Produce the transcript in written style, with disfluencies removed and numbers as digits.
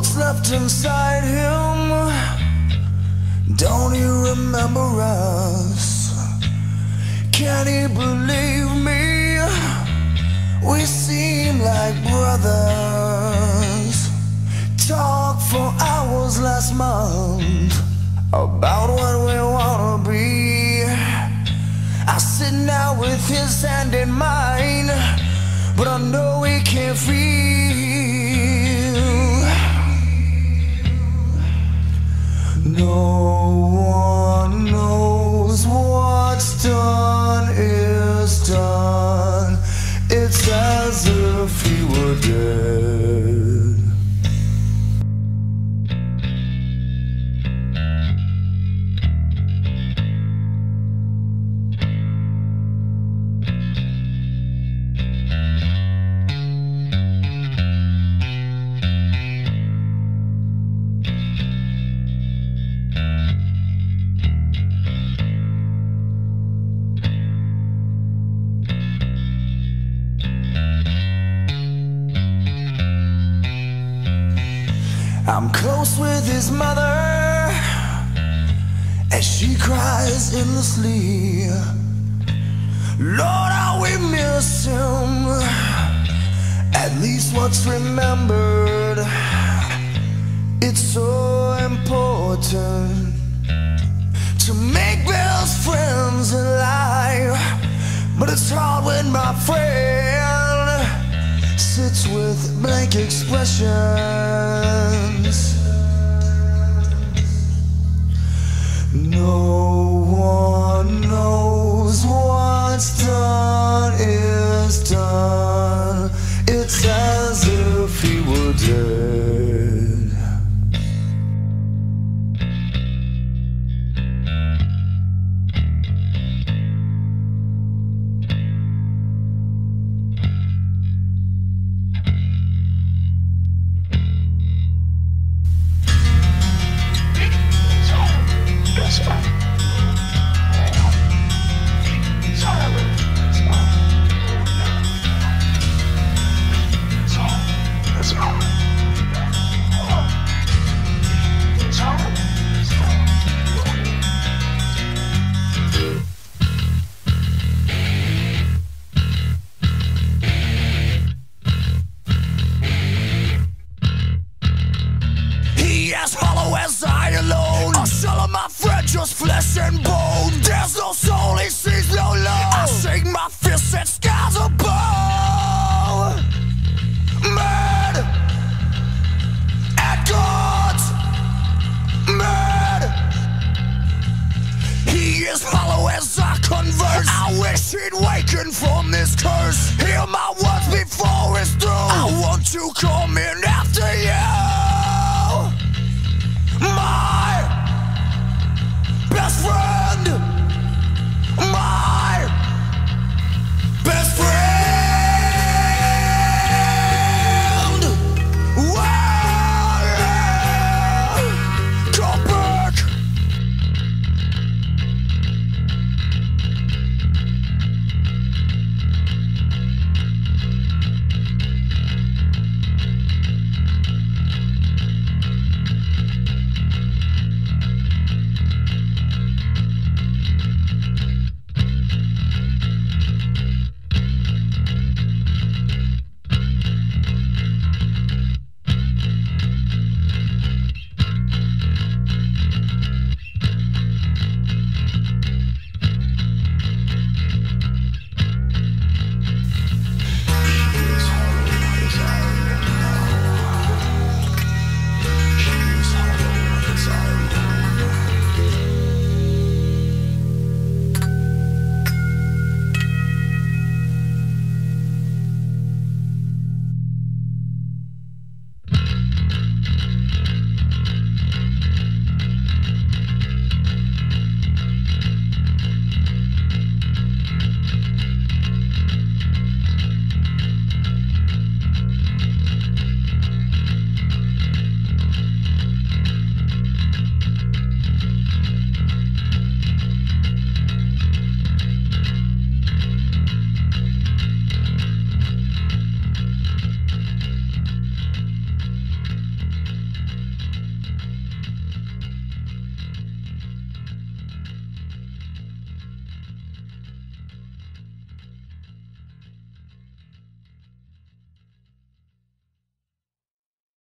what's left inside him. Don't you remember us? Can he believe me? We seem like brothers. Talked for hours last month about what we wanna be. I sit now with his hand in mine, but I know he can't feel. No one knows what's done is done. It's as if he were dead. I'm close with his mother as she cries endlessly. Lord, how we miss him. At least what's remembered. It's so important to make best friends alive, but it's hard when my friend sits with blank expressions. No one knows what's done is done. It's as if he were dead. As hollow as I alone, a shell of my friend, just flesh and bone. There's no soul, he sees no love. I shake my fists at skies above. Mad at gods, mad. He is hollow as I converse. I wish he'd waken from this curse. Hear my words before it's through. I want to come in after you. My